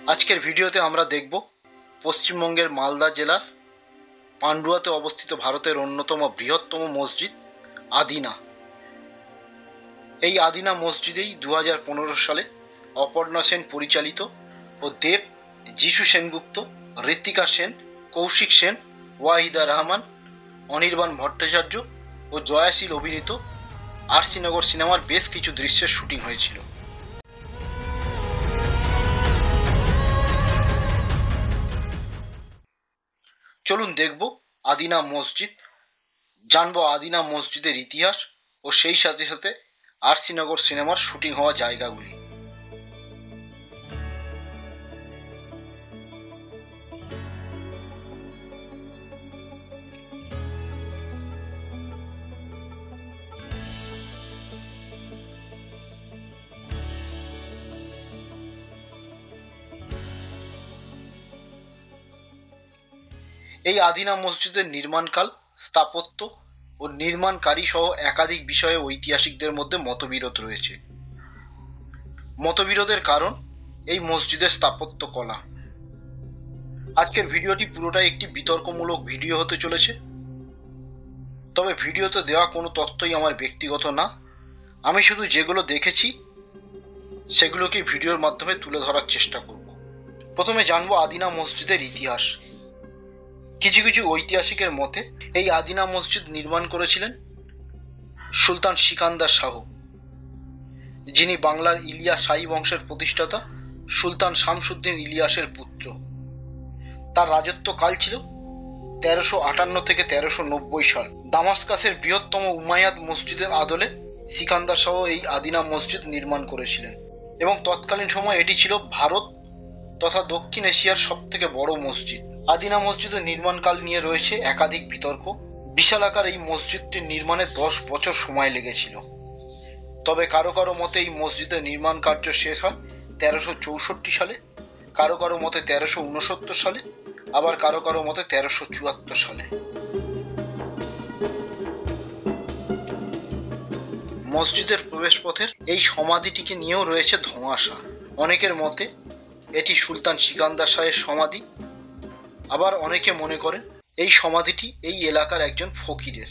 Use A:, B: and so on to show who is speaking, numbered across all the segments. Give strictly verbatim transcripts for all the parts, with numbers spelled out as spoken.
A: আজকের ভিডিওতে আমরা দেখব পশ্চিমবঙ্গের মালদা জেলার পান্ডুয়াতে অবস্থিত ভারতের অন্যতম বৃহত্তম মসজিদ আদিনা। এই আদিনা মসজিদেই দু হাজার পনেরো সালে অপর্ণা সেন পরিচালিত ও দেব, যিশু সেনগুপ্ত, ঋত্বিকা সেন, কৌশিক সেন, ওয়াহিদা রহমান, অনির্বাণ ভট্টাচার্য ও জয়াশীল অভিনীত আরসিনগর সিনেমার বেশ কিছু দৃশ্যের শুটিং হয়েছিল। চলুন দেখব আদিনা মসজিদ, জানবো আদিনা মসজিদের ইতিহাস ও সেই সাথে সাথে আরসিনগর সিনেমার শুটিং হওয়া জায়গাগুলি। এই আদিনা মসজিদের নির্মাণকাল, স্থাপত্য ও নির্মাণকারী সহ একাধিক বিষয়ে ঐতিহাসিকদের মধ্যে মতবিরোধ রয়েছে। মতবিরোধের কারণ এই মসজিদের স্থাপত্য কলা। আজকের ভিডিওটি পুরোটাই একটি বিতর্কমূলক ভিডিও হতে চলেছে, তবে ভিডিওতে দেওয়া কোনো তথ্যই আমার ব্যক্তিগত না। আমি শুধু যেগুলো দেখেছি সেগুলোকে ভিডিওর মাধ্যমে তুলে ধরার চেষ্টা করব। প্রথমে জানবো আদিনা মসজিদের ইতিহাস। কিছু কিছু ঐতিহাসিকের মতে এই আদিনা মসজিদ নির্মাণ করেছিলেন সুলতান সিকান্দার শাহ, যিনি বাংলার ইলিয়াস শাহী বংশের প্রতিষ্ঠাতা সুলতান শামসুদ্দিন ইলিয়াসের পুত্র। তার রাজত্বকাল ছিল তেরোশো আটান্ন থেকে তেরোশো নব্বই সাল। দামাস্কাসের বৃহত্তম উমাইয়াদ মসজিদের আদলে সিকান্দার শাহ এই আদিনা মসজিদ নির্মাণ করেছিলেন এবং তৎকালীন সময় এটি ছিল ভারত তথা দক্ষিণ এশিয়ার সব থেকে বড় মসজিদ। আদিনা মসজিদের নির্মাণকাল নিয়ে রয়েছে একাধিক বিতর্ক। বিশাল আকার এই মসজিদটির নির্মাণে দশ বছর সময় লেগেছিল, তবে কারো কারো মতে এই মসজিদের নির্মাণ কার্য শেষ হয় তেরোশো চৌষট্টি সালে, কারো কারো মতে তেরোশো উনসত্তর সালে, আবার কারো কারো মতে তেরোশো চুয়াত্তর সালে। মসজিদের প্রবেশপথের এই সমাধিটিকে নিয়েও রয়েছে ধোঁয়াশা। অনেকের মতে এটি সুলতান সিকান্দার শাহের সমাধি, আবার অনেকে মনে করেন এই সমাধিটি এই এলাকার একজন ফকিরের।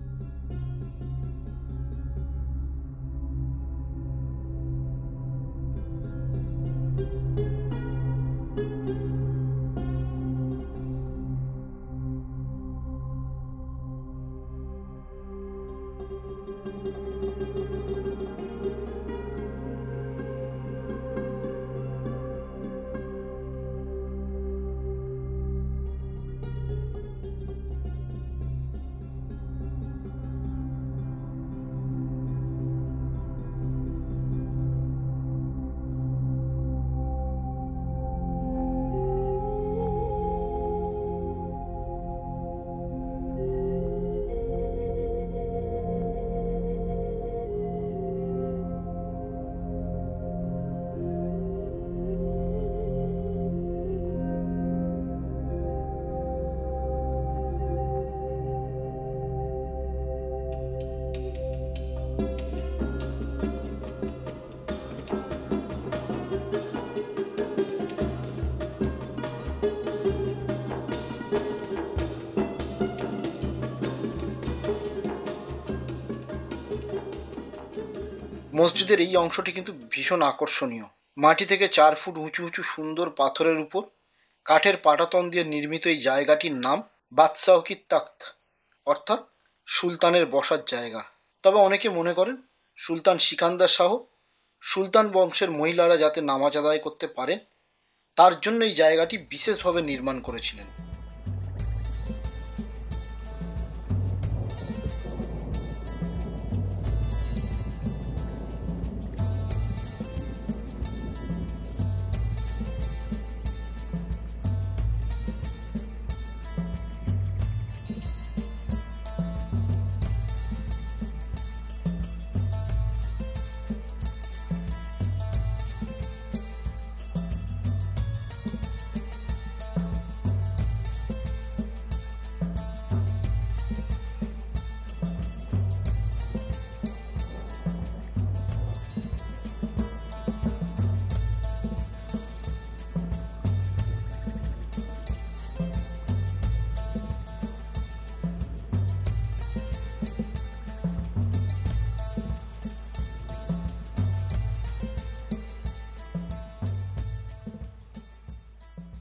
A: মসজিদের এই অংশটি কিন্তু ভীষণ আকর্ষণীয়। মাটি থেকে চার ফুট উঁচু উঁচু সুন্দর পাথরের উপর কাঠের পাটাতন দিয়ে নির্মিত এই জায়গাটির নাম বাদশাহ কি তখ্ত, অর্থাৎ সুলতানের বসার জায়গা। তবে অনেকে মনে করেন সুলতান সিকান্দার শাহ সুলতান বংশের মহিলারা যাতে নামাজ আদায় করতে পারেন তার জন্য এই জায়গাটি বিশেষভাবে নির্মাণ করেছিলেন।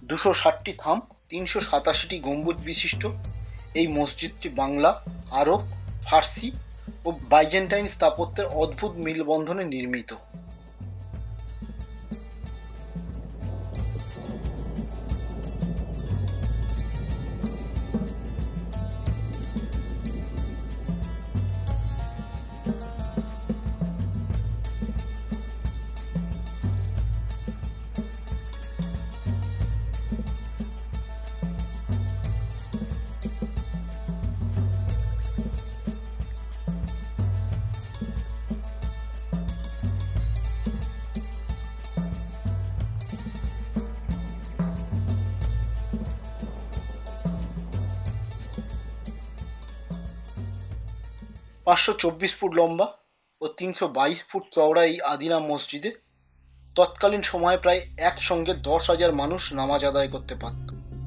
A: দুশো ষাটটি থাম, তিনশো সাতাশিটি গম্বুজ বিশিষ্ট এই মসজিদটি বাংলা, আরব, ফার্সি ও বাইজেন্টাইন স্থাপত্যের অদ্ভুত মিলবন্ধনে নির্মিত। পাঁচশো চব্বিশ ফুট লম্বা ও তিনশো বাইশ ফুট চওড়া এই আদিনা মসজিদে তৎকালীন সময়ে প্রায় একসঙ্গে দশ হাজার মানুষ নামাজ আদায় করতে পারত।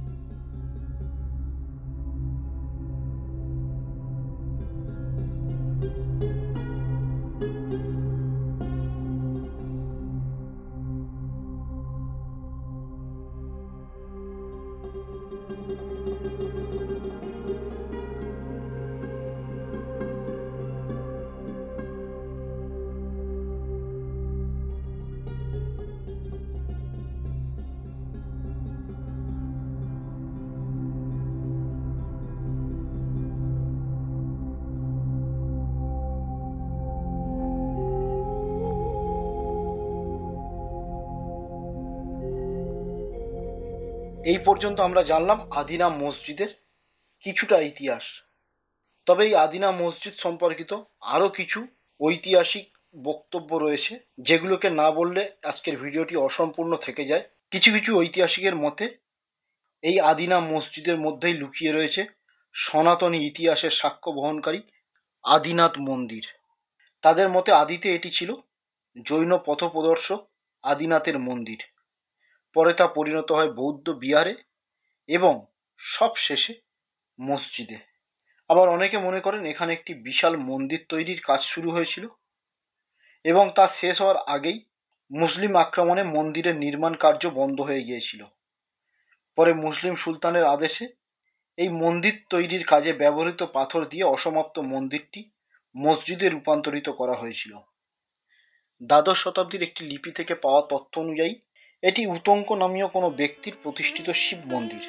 A: এই পর্যন্ত আমরা জানলাম আদিনা মসজিদের কিছুটা ইতিহাস। তবে এই আদিনা মসজিদ সম্পর্কিত আরও কিছু ঐতিহাসিক বক্তব্য রয়েছে, যেগুলোকে না বললে আজকের ভিডিওটি অসম্পূর্ণ থেকে যায়। কিছু কিছু ঐতিহাসিকের মতে এই আদিনা মসজিদের মধ্যেই লুকিয়ে রয়েছে সনাতনী ইতিহাসের সাক্ষ্য বহনকারী আদিনাথ মন্দির। তাদের মতে আদিতে এটি ছিল জৈন পথপ্রদর্শক আদিনাথের মন্দির, পরে তা পরিণত হয় বৌদ্ধ বিহারে এবং সবশেষে মসজিদে। আবার অনেকে মনে করেন এখানে একটি বিশাল মন্দির তৈরির কাজ শুরু হয়েছিল এবং তা শেষ হওয়ার আগেই মুসলিম আক্রমণে মন্দিরের নির্মাণ কার্য বন্ধ হয়ে গিয়েছিল। পরে মুসলিম সুলতানের আদেশে এই মন্দির তৈরির কাজে ব্যবহৃত পাথর দিয়ে অসমাপ্ত মন্দিরটি মসজিদে রূপান্তরিত করা হয়েছিল। দ্বাদশ শতাব্দীর একটি লিপি থেকে পাওয়া তথ্য অনুযায়ী এটি উতঙ্ক নামীয় কোনো ব্যক্তির প্রতিষ্ঠিত শিব মন্দির।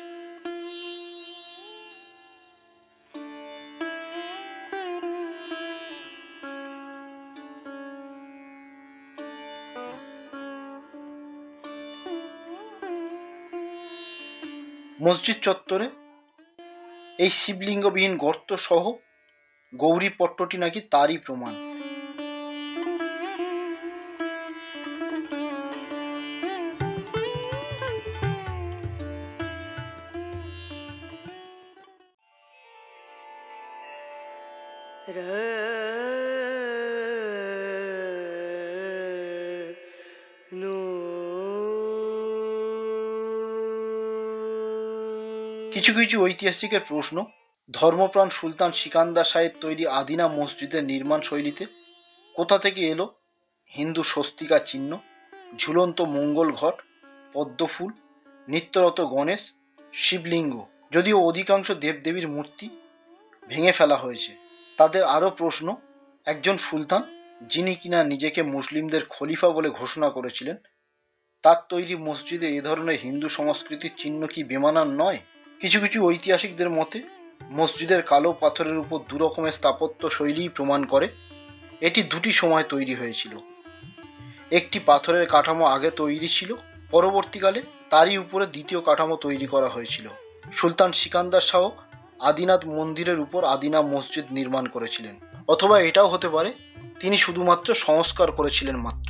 A: মসজিদ চত্বরে এই শিবলিঙ্গবিহীন গর্ত সহ গৌরী পট্টটি নাকি তারই প্রমাণ। কিছু কিছু ঐতিহাসিকের প্রশ্ন, ধর্মপ্রাণ সুলতান সিকান্দার শাহের তৈরি আদিনা মসজিদের নির্মাণ শৈলীতে কোথা থেকে এলো হিন্দু স্বস্তিকা চিহ্ন, ঝুলন্ত মঙ্গল ঘট, পদ্মফুল, নিত্যরত গণেশ, শিবলিঙ্গ? যদিও অধিকাংশ দেবদেবীর মূর্তি ভেঙে ফেলা হয়েছে। তাদের আরও প্রশ্ন, একজন সুলতান যিনি কিনা নিজেকে মুসলিমদের খলিফা বলে ঘোষণা করেছিলেন, তার তৈরি মসজিদে এ ধরনের হিন্দু সংস্কৃতির চিহ্ন কি বেমানান নয়? কিছু কিছু ঐতিহাসিকদের মতে মসজিদের কালো পাথরের উপর দু রকমের স্থাপত্য শৈলী প্রমাণ করে এটি দুটি সময় তৈরি হয়েছিল। একটি পাথরের কাঠামো আগে তৈরি ছিল, পরবর্তীকালে তারই উপরে দ্বিতীয় কাঠামো তৈরি করা হয়েছিল। সুলতান সিকান্দার শাহ আদিনাথ মন্দিরের উপর আদিনা মসজিদ নির্মাণ করেছিলেন, অথবা এটাও হতে পারে তিনি শুধুমাত্র সংস্কার করেছিলেন মাত্র।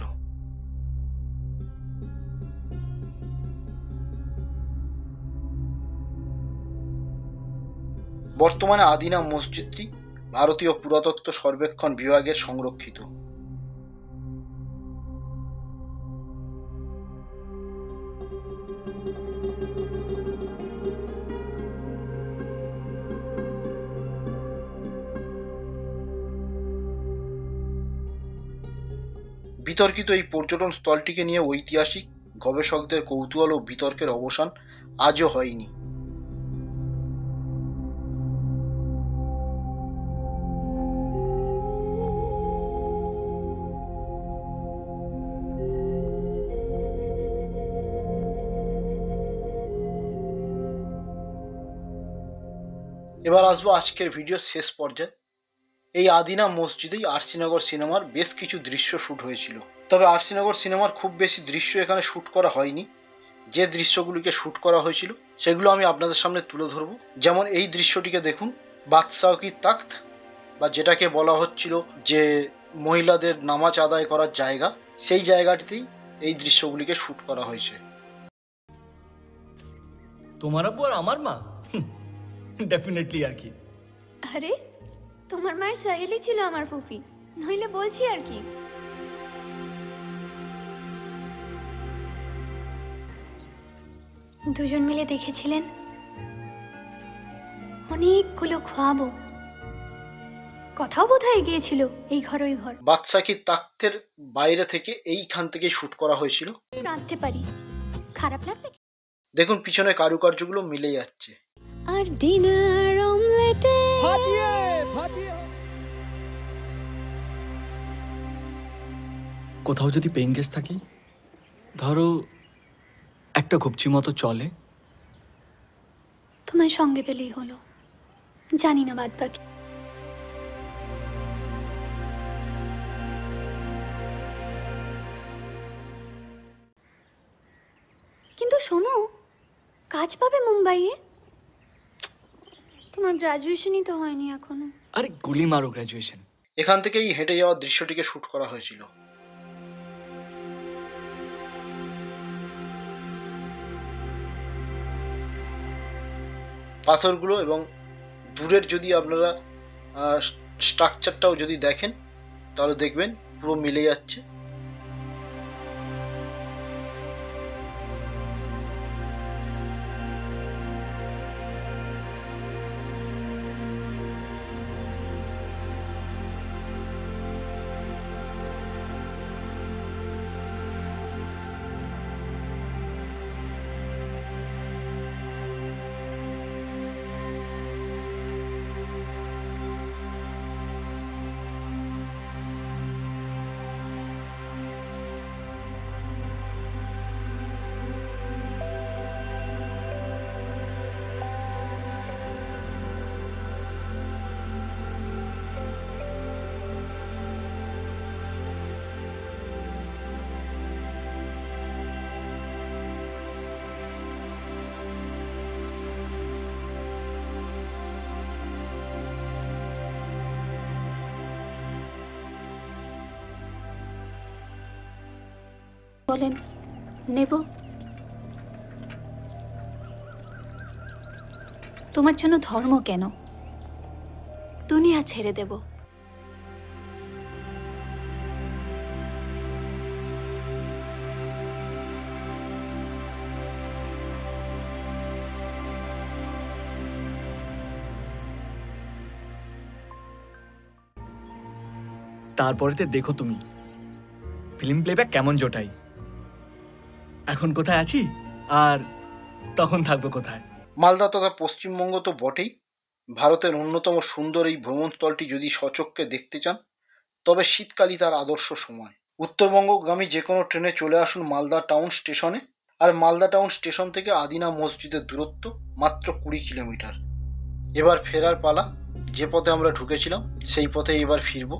A: বর্তমানে আদিনা মসজিদটি ভারতীয় পুরাতত্ত্ব সর্বেক্ষণ বিভাগের সংরক্ষিত। বিতর্কিত এই পর্যটন স্থলটিকে নিয়ে ঐতিহাসিক গবেষকদের কৌতূহল ও বিতর্কের অবসান আজও হয়নি। এবার আসবো আজকের ভিডিওর শেষ পর্যায়ে। এই আদিনা মসজিদেই আরসিনগর সিনেমার বেশ কিছু দৃশ্য শ্যুট হয়েছিল। তবে আরসিনগর সিনেমার খুব বেশি দৃশ্য এখানে শ্যুট করা হয়নি। যে দৃশ্যগুলিকে শ্যুট করা হয়েছিল সেগুলো আমি আপনাদের সামনে তুলে ধরব। যেমন এই দৃশ্যটিকে দেখুন, বাদশাহ কি তাখ্ত, বা যেটাকে বলা হচ্ছিল যে মহিলাদের নামাজ আদায় করার জায়গা, সেই জায়গাটিতেই এই দৃশ্যগুলিকে শ্যুট করা হয়েছে।
B: তোমার আব্বু আর আমার মা ডেফিনেটলি আর কি।
C: আরে তোমার মায়ের সাহেলি ছিল আমার ফুফি, নইলে বলছি আর কি। দুজন মিলে দেখেছিলেন অনেকগুলো খাওয়াবো, কথাও বোধহয় গিয়েছিল এই ঘর ওই ঘর।
A: বাদশাহ কি তাখ্তের বাইরে থেকে এইখান থেকে শ্যুট করা হয়েছিল।
C: রাঁধতে পারি, খারাপ লাগবে?
A: দেখুন পিছনে কারুকার্যগুলো মিলে যাচ্ছে।
C: আর ডিনার অমলেটে
B: কোথাও যদি পেইং গেস্ট থাকি, ধরো একটা ঘুপচি মতো চলে,
C: তোমার সঙ্গে পেলেই হলো, জানি না বাদ বাকি। কিন্তু শোনো, কাজ পাবে মুম্বাইয়ে? তোমার গ্রাজুয়েশনই তো হয়নি এখনো।
B: আরে গুলি মারো গ্রাজুয়েশন।
A: এখান থেকেই হেঁটে যাওয়ার দৃশ্যটিকে শ্যুট করা হয়েছিল। পাথরগুলো এবং দূরের যদি আপনারা স্ট্রাকচারটাও যদি দেখেন তাহলে দেখবেন পুরো মিলে যাচ্ছে।
C: বলেন নেব? তোমার জন্য ধর্ম কেন, দুনিয়া ছেড়ে দেব।
B: তারপরেতে দেখো তুমি ফিল্ম প্লেব্যাক কেমন জোটাই। এখন কোথায় আছি আর তখন থাকবো কোথায়।
A: মালদা তথা পশ্চিমবঙ্গ তো বটেই, ভারতের অন্যতম সুন্দর এই ভ্রমণস্থলটি যদি সচক্ষে দেখতে চান তবে শীতকালই তার আদর্শ সময়। উত্তরবঙ্গগামী যে কোনো ট্রেনে চলে আসুন মালদা টাউন স্টেশনে, আর মালদা টাউন স্টেশন থেকে আদিনা মসজিদের দূরত্ব মাত্র কুড়ি কিলোমিটার। এবার ফেরার পালা, যে পথে আমরা ঢুকেছিলাম সেই পথে এবার ফিরবো।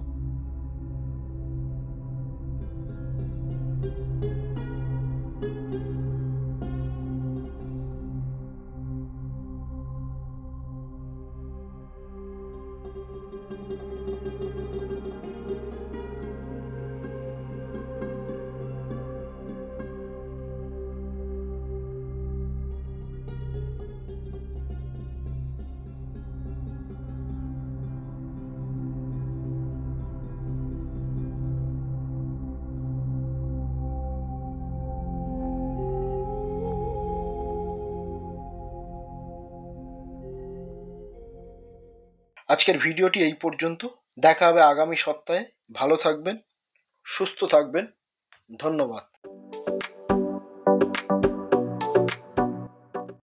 A: আজকের ভিডিওটি এই পর্যন্ত, দেখা হবে আগামী সপ্তাহে। ভালো থাকবেন, সুস্থ থাকবেন, ধন্যবাদ।